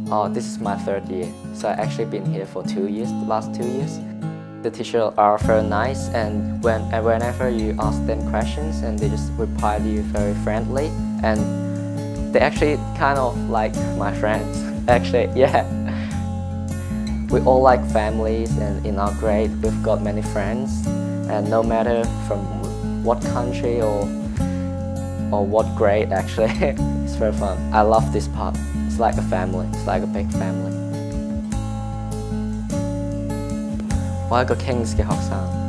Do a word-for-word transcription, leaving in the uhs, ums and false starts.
Oh, this is my third year, so I actually been here for two years, the last two years. The teachers are very nice, and when and whenever you ask them questions, and they just reply to you very friendly, and they actually kind of like my friends. Actually, yeah. We all like families, and in our grade we've got many friends, and no matter from what country or or what grade, actually, it's very fun. I love this part. It's like a family. It's like a big family. 我係一個 Kings 嘅學生。